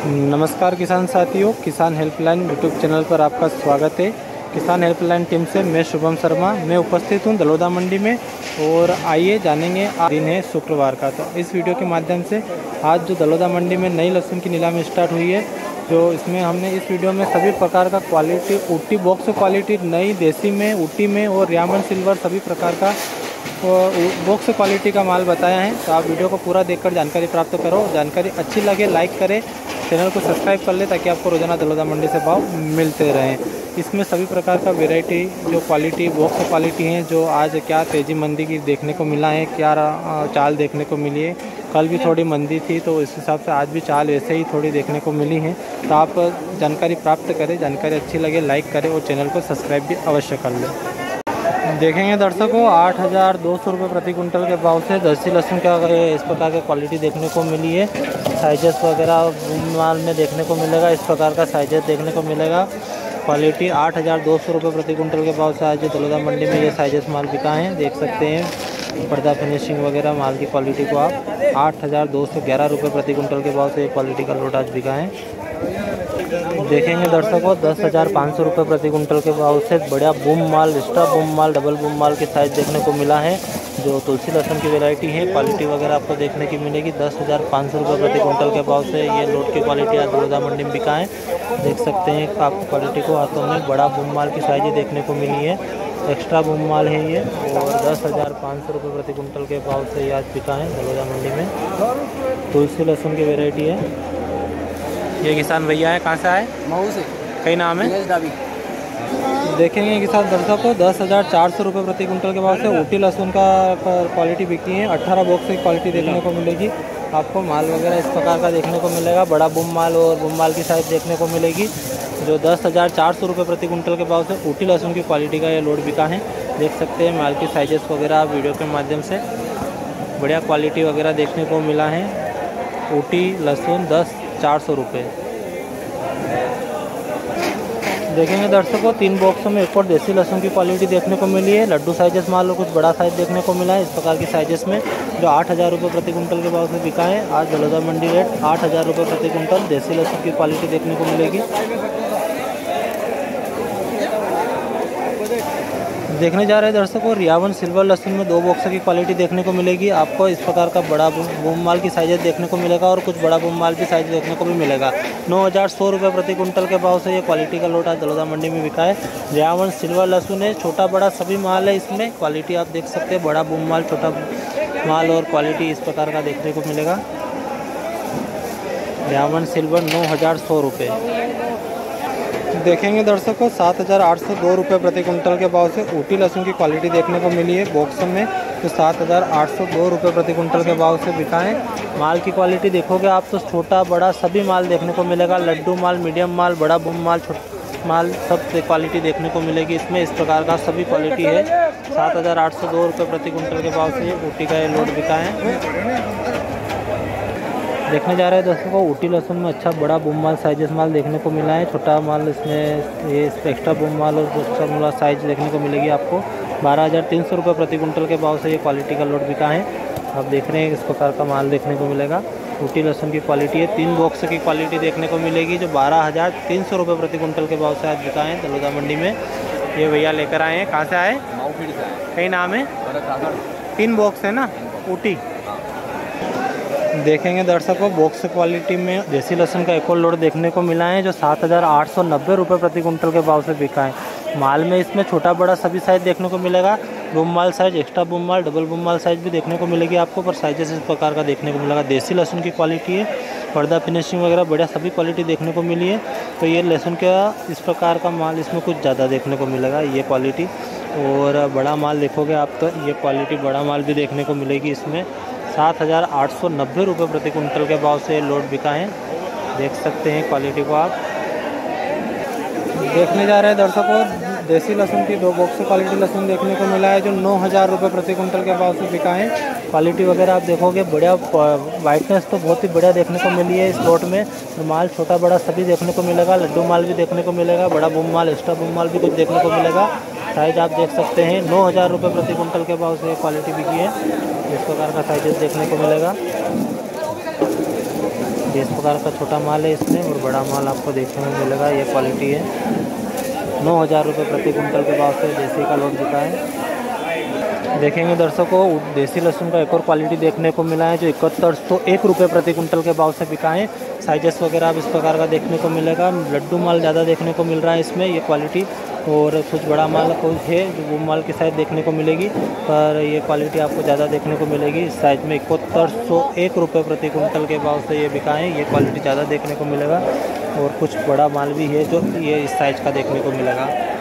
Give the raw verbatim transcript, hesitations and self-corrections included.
नमस्कार किसान साथियों, किसान हेल्पलाइन यूट्यूब चैनल पर आपका स्वागत है। किसान हेल्पलाइन टीम से मैं शुभम शर्मा, मैं उपस्थित हूं दलोदा मंडी में। और आइए जानेंगे, आज दिन है शुक्रवार का। तो इस वीडियो के माध्यम से आज जो दलोदा मंडी में नई लहसुन की नीलामी स्टार्ट हुई है, जो इसमें हमने इस वीडियो में सभी प्रकार का क्वालिटी, ऊटी बॉक्स क्वालिटी, नई देसी में, ऊटी में और रियामन सिल्वर सभी प्रकार का बॉक्स क्वालिटी का माल बताया है। तो आप वीडियो को पूरा देखकर जानकारी प्राप्त करो। जानकारी अच्छी लगे लाइक करें, चैनल को सब्सक्राइब कर ले ताकि आपको रोजाना दलोदा मंडी से भाव मिलते रहें। इसमें सभी प्रकार का वैरायटी, जो क्वालिटी बॉक्स क्वालिटी है, जो आज क्या तेज़ी मंदी की देखने को मिला है, क्या चाल देखने को मिली है। कल भी थोड़ी मंदी थी, तो इस हिसाब से आज भी चाल वैसे ही थोड़ी देखने को मिली है। तो आप जानकारी प्राप्त करें, जानकारी अच्छी लगे लाइक करें और चैनल को सब्सक्राइब भी अवश्य कर लें। देखेंगे दर्शकों, आठ हज़ार दो सौ रुपये प्रति कुंटल के भाव से देसी लहसुन का इस प्रकार की क्वालिटी देखने को मिली है। साइजेस वगैरह माल में देखने को मिलेगा, इस प्रकार का साइजेस देखने को मिलेगा। क्वालिटी आठ हज़ार दो सौ रुपये प्रति कुंटल के भाव से आज दलोदा मंडी में ये साइजेस माल बिका है। देख सकते हैं पर्दा फिनिशिंग वगैरह माल की क्वालिटी को आप आठ हज़ार दो सौ ग्यारह रुपये प्रति कुंटल के भाव से ये क्वालिटी का लोट आज बिका है। देखेंगे दर्शकों, दस हज़ार पाँच सौ रुपये प्रति कुंटल के भाव से बढ़िया बूम माल, एक्स्ट्रा बूम माल, डबल बूम माल की साइज़ देखने को मिला है। जो तुलसी लहसुन की वैरायटी है, क्वालिटी वगैरह आपको देखने की मिलेगी। दस हज़ार पाँच सौ रुपये प्रति कुंटल के भाव से ये लोट की क्वालिटी आज दलोदा मंडी में बिका है। देख सकते हैं आपको क्वालिटी को हाथों में बड़ा बूम माल की साइज़ देखने को मिली है। एक्स्ट्रा बूम माल है ये, और दस हज़ार पाँच सौ रुपये प्रति कुंटल के भाव से ये आज बिका है दलोदा मंडी में। तुलसी लहसुन की वैरायटी है। ये किसान भैया है, कहाँ से आए? मऊ से। कई नाम है? देखेंगे किसान दर्शकों को दस हज़ार चार सौ रुपये प्रति कुंटल के भाव से ऊटी लहसुन का क्वालिटी बिकी है। अट्ठारह बॉक्स की क्वालिटी देखने को मिलेगी आपको। माल वगैरह इस प्रकार का देखने को मिलेगा, बड़ा बूम माल और बूम माल की साइज़ देखने को मिलेगी। जो दस हज़ार चार सौ रुपये प्रति कुंटल के भाव से ऊटी लहसुन की क्वालिटी का ये लोड बिका है। देख सकते हैं माल की साइजेस वगैरह आप वीडियो के माध्यम से बढ़िया क्वालिटी वगैरह देखने को मिला है। ऊटी लहसुन दस चार सौ रुपये। देखेंगे दर्शकों, तीन बॉक्सों में एक और देसी लहसुन की क्वालिटी देखने को मिली है। लड्डू साइजेस माल और कुछ बड़ा साइज देखने को मिला है इस प्रकार की साइजेस में, जो आठ हज़ार रुपये प्रति कुंटल के भाव से बिका है। आज दलोदा मंडी रेट आठ हज़ार रुपये प्रति कुंटल देसी लहसुन की क्वालिटी देखने को मिलेगी। देखने जा रहे हैं दर्शकों, रियावन सिल्वर लहसुन में दो बॉक्स की क्वालिटी देखने को मिलेगी आपको। इस प्रकार का बड़ा बूम माल की साइजेस देखने को मिलेगा और कुछ बड़ा बूम माल की साइज देखने को भी मिलेगा। नौ हज़ार सौ रुपये प्रति कुंटल के भाव से ये क्वालिटी का लोट आज दलोदा मंडी में बिका है। रियावन सिल्वर लहसुन है, छोटा बड़ा सभी माल है इसमें। क्वालिटी आप देख सकते हैं, बड़ा बूम माल, छोटा माल और क्वालिटी इस प्रकार का देखने को मिलेगा। रियावन सिल्वर नौ हज़ार सौ रुपये। देखेंगे दर्शकों, सात हज़ार आठ सौ दो रुपये प्रति कुंटल के भाव से ऊटी लहसुन की क्वालिटी देखने को मिली है बॉक्स में। तो सात हज़ार आठ सौ दो रुपये प्रति कुंटल के भाव से बिका है। माल की क्वालिटी देखोगे आप तो छोटा बड़ा सभी माल देखने को मिलेगा। लड्डू माल, मीडियम माल, बड़ा बूम माल, छोटा माल, सब क्वालिटी देखने को मिलेगी इसमें। इस प्रकार का सभी क्वालिटी है। सात हज़ार आठ सौ दो रुपये प्रति कुंटल के भाव से ऊटी का ये लोड बिका है। देखने जा रहे हैं दोस्तों को, ऊटी लहसुन में अच्छा बड़ा बूम माल साइजेस माल देखने को मिला है। छोटा माल इसमें ये एक्स्ट्रा बूम माल और दूसरा माल साइज देखने को मिलेगी आपको। बारह हज़ार तीन सौ रुपये प्रति कुंटल के भाव से ये क्वालिटी का लोड बिका है। आप देख रहे हैं इस प्रकार का माल देखने को मिलेगा। ऊटी लहसुन की क्वालिटी है, तीन बॉक्स की क्वालिटी देखने को मिलेगी, जो बारह हज़ार तीन सौ रुपये प्रति कुंटल के भाव से आज बिका है दलोदा मंडी में। ये भैया लेकर आए हैं, कहाँ से आए? कई नाम है? तीन बॉक्स है ना ऊटी। देखेंगे दर्शकों, बॉक्स क्वालिटी में देसी लहसुन का एक और लोड देखने को मिला है, जो सात हज़ार आठ सौ नब्बे रुपये प्रति कुंटल के भाव से बिका है। माल में इसमें छोटा बड़ा सभी साइज देखने को मिलेगा। बूम माल साइज, एक्स्ट्रा बूम माल, डबल बूम माल साइज भी देखने को मिलेगी आपको, पर साइजेस इस प्रकार का देखने को मिलेगा। देसी लहसुन की क्वालिटी है, पर्दा फिनिशिंग वगैरह बढ़िया सभी क्वालिटी देखने को मिली है। तो ये लहसुन का इस प्रकार का माल इसमें कुछ ज़्यादा देखने को मिलेगा ये क्वालिटी। और बड़ा माल देखोगे आप तो ये क्वालिटी बड़ा माल भी देखने को मिलेगी इसमें। सात हज़ार आठ सौ नब्बे रुपये प्रति कुंटल के भाव से लोड बिका है। देख सकते हैं क्वालिटी को आप। देखने जा रहे हैं दर्शकों, देसी लहसुन की दो बॉक्स क्वालिटी लहसुन देखने को मिला है, जो नौ हज़ार रुपये प्रति कुंटल के भाव से बिका है। क्वालिटी वगैरह आप देखोगे बढ़िया, वाइटनेस तो बहुत ही बढ़िया देखने को मिली है इस लोट में। माल छोटा बड़ा सभी देखने को मिलेगा। लड्डू माल भी देखने को मिलेगा, बड़ा बूम माल, एक्स्ट्रा बूम माल भी कुछ देखने को मिलेगा। साइज आप देख सकते हैं, नौ हज़ार रुपये प्रति कुंटल के भाव से क्वालिटी बिकी है। इस प्रकार का साइजेस देखने को मिलेगा। ये इस प्रकार का छोटा माल है इसमें, और बड़ा माल आपको देखने में मिलेगा। ये क्वालिटी है। नौ हज़ार रुपये प्रति कुंटल के भाव से देसी का लोट बिका है। देखेंगे दर्शकों, देसी लहसुन का एक और क्वालिटी देखने को मिला है जो इकहत्तर सौ एक रुपये प्रति कुंटल के भाव से बिका है। साइजेस वगैरह आप इस प्रकार का देखने को मिलेगा। लड्डू माल ज़्यादा देखने को मिल रहा है इसमें, ये क्वालिटी, और कुछ बड़ा माल कुछ है जो वो माल की साइज देखने को मिलेगी, पर ये क्वालिटी आपको ज़्यादा देखने को मिलेगी। इस साइज में इकहत्तर सौ एक रुपये प्रति कुंटल के भाव से ये बिका है। ये क्वालिटी ज़्यादा देखने को मिलेगा, और कुछ बड़ा माल भी है जो ये इस साइज का देखने को मिलेगा।